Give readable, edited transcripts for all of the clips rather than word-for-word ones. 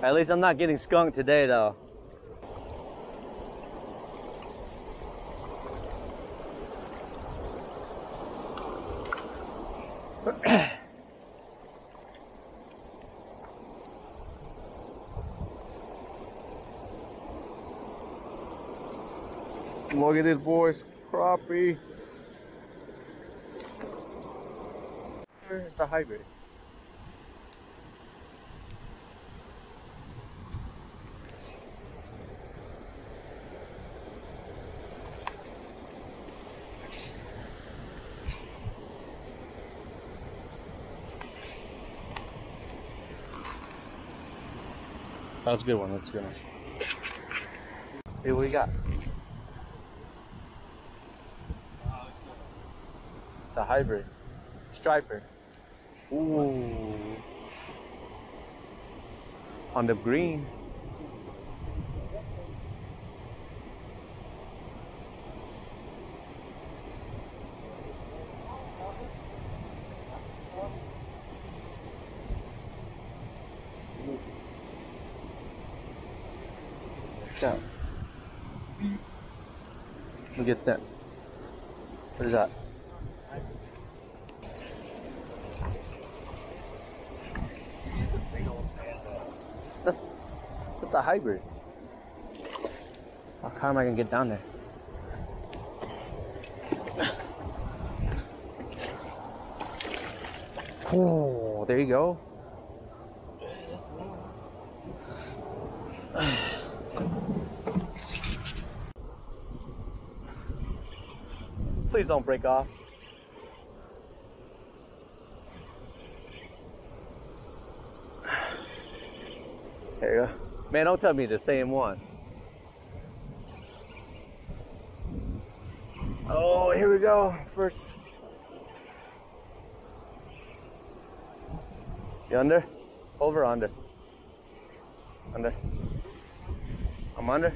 At least I'm not getting skunked today, though. Look at this, boys. Crappie. It's a hybrid. That's a good one. That's a good one. See what we got. The hybrid. Striper. Ooh. On the green. Yeah. Look at that. What is that? That's a hybrid. How am I gonna get down there? Oh, there you go. Please don't break off. There you go. Man, don't tell me the same one. Oh, here we go. First. You under? Over or under? Under. I'm under.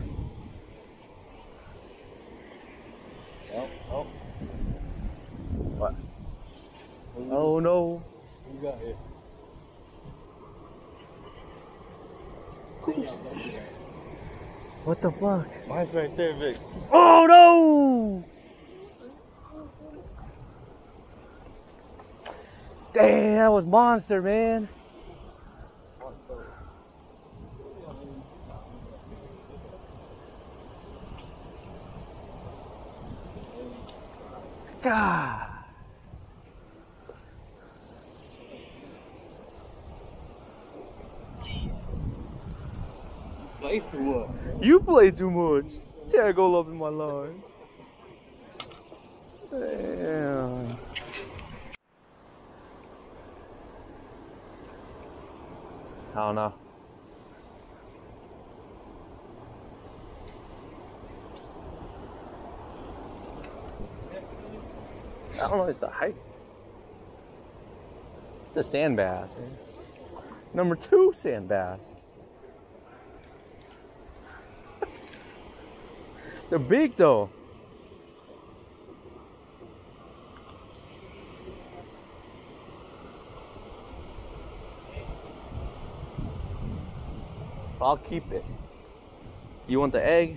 Oh, oh. What? Oh no. What you got here? What the fuck? Mine's right there, Vic. Oh no! Dang, that was monster, man. God. Play too much. You play too much. Tag all up in my line. Damn. I don't know. I don't know, it's a height. It's a sand bass. Man. Number 2 sand bass. They're big though. I'll keep it. You want the egg?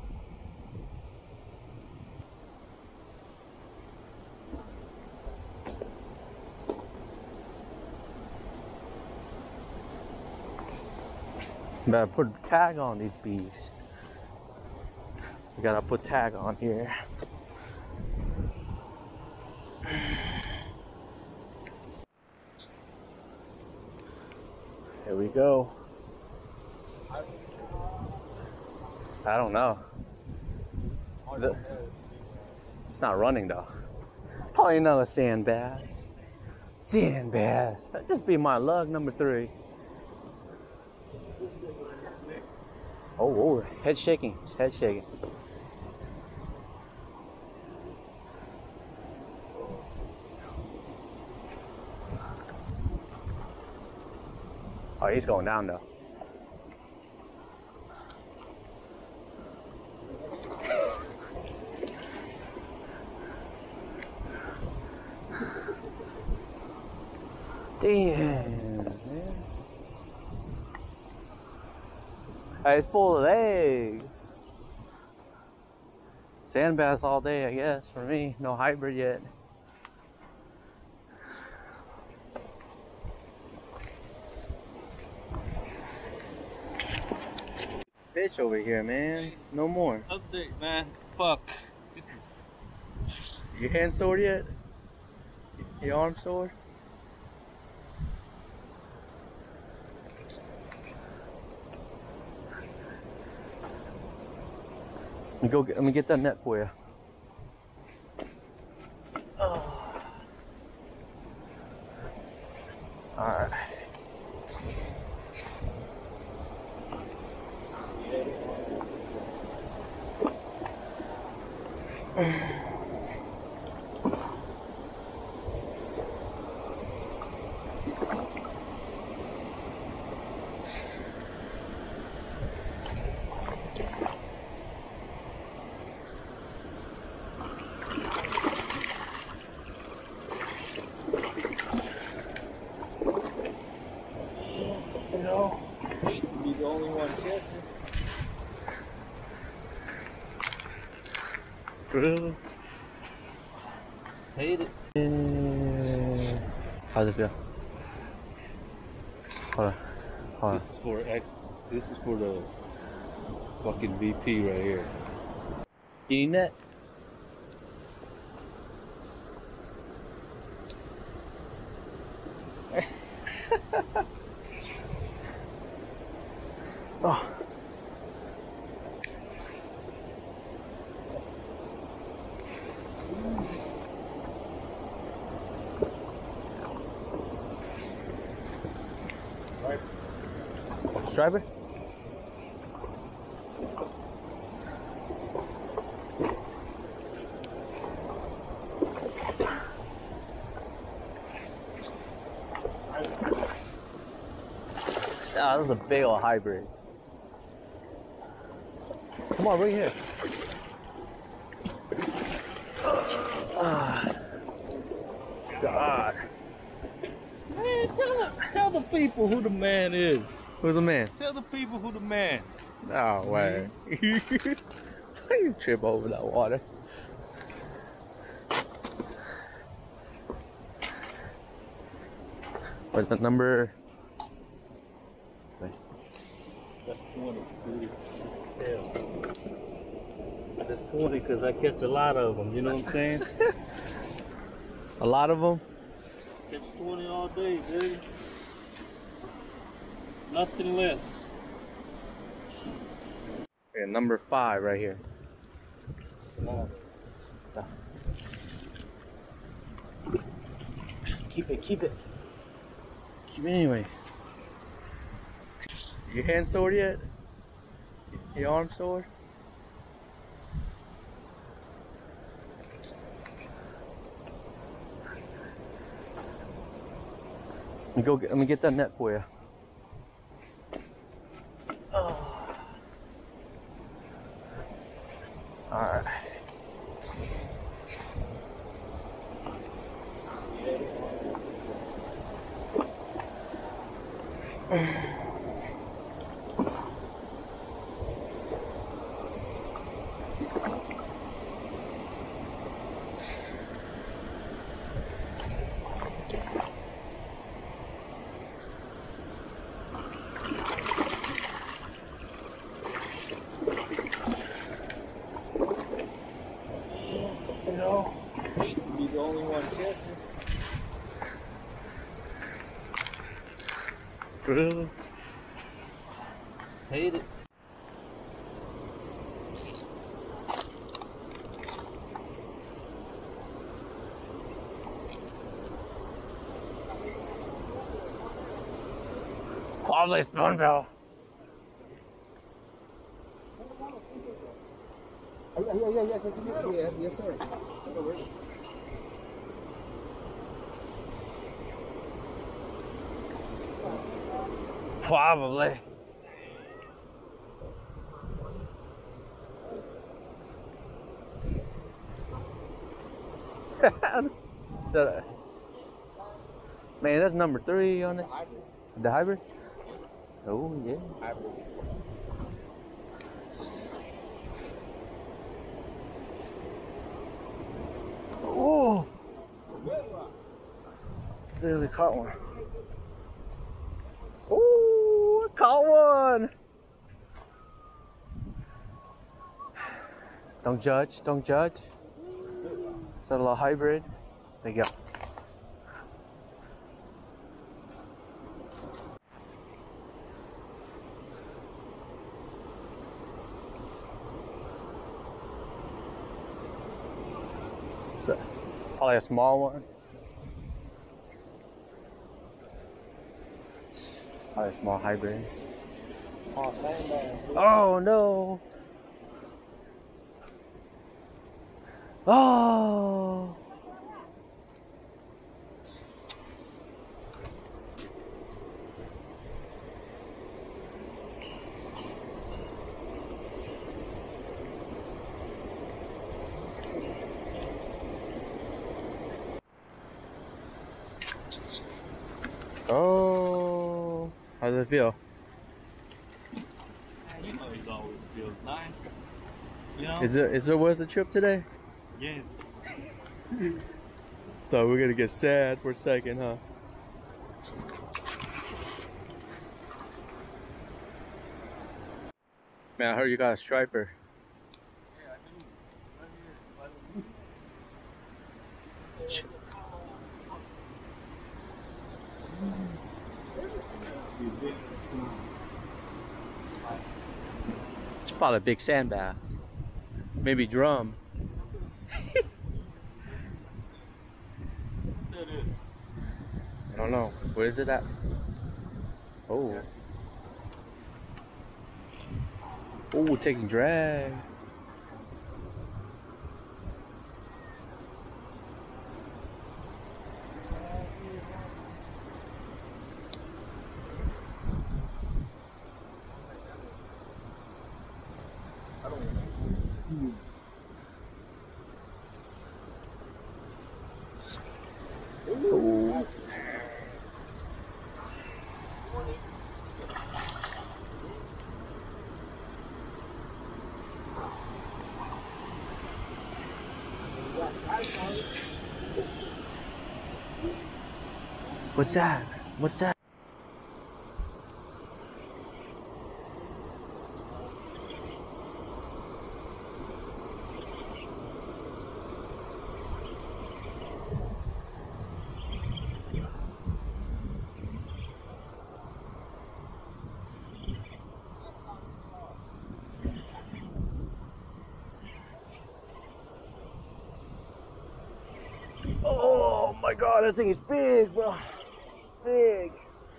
Better put a tag on these beasts. We gotta put tag on here. Here we go. I don't know. It's not running though. Probably another sand bass. Sand bass. That'd just be my luck, number 3. Oh, head shaking. It's head shaking. Oh, he's going down though. Damn, man. It's full of eggs. Sand bath all day, I guess, for me. No hybrid yet. Fish over here, man. No more. Update, man. Fuck. Your hand sore yet? Your arm sore? Let me get that net for you. Oh. All right. You know, Hate to be the only one catching. really? Hate it. How's it feel? Hold on. This is for the fucking VP right here. You need that? Oh. Striper? Ah, this is a big old hybrid. Come on, bring it here. God. Man, tell the people who the man is. Who's the man? Tell the people who the man. No way. How you trip over that water? What's the number? That's 20, dude. Hell. That's 20 because I catch a lot of them, you know what I'm saying? A lot of them? Catch 20 all day, dude. Nothing less. Yeah, number 5 right here. Small. Keep it. Keep it anyway. Your hand sore yet? Your arm sore? Let me get that net for you. Oh. All right. You know, Hate to be the only one catching. really? Hate it. Probably spoonbill. Yes, sir. Probably. Man, that's number 3 on it. The hybrid? Oh, yeah. Hybrid. Oh! Barely caught one. Oh, I caught one! Don't judge, don't judge. It's a little hybrid. There you go. So, probably a small one. Probably a small hybrid. Oh no! Oh! Oh, how does it feel? You know, it always feels nice. You know? Is it worth the trip today? Yes. Thought we were gonna get sad for a second, huh? Man, I heard you got a striper. Yeah, I do. Right here. It's probably a big sand bass. Maybe drum. I don't know. Where is it at? Oh. Oh, taking drag. Oh. What's that? What's that? Oh my god, that thing is big, bro. Big.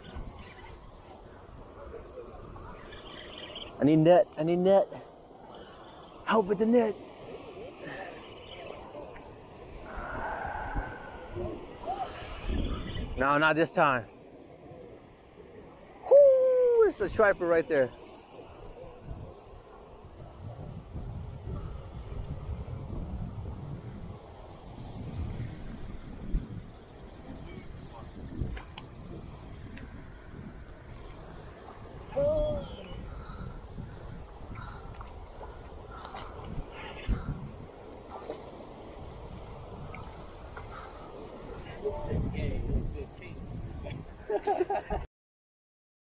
I need net. I need net. Help with the net. No, not this time. Whoo, it's a striper right there.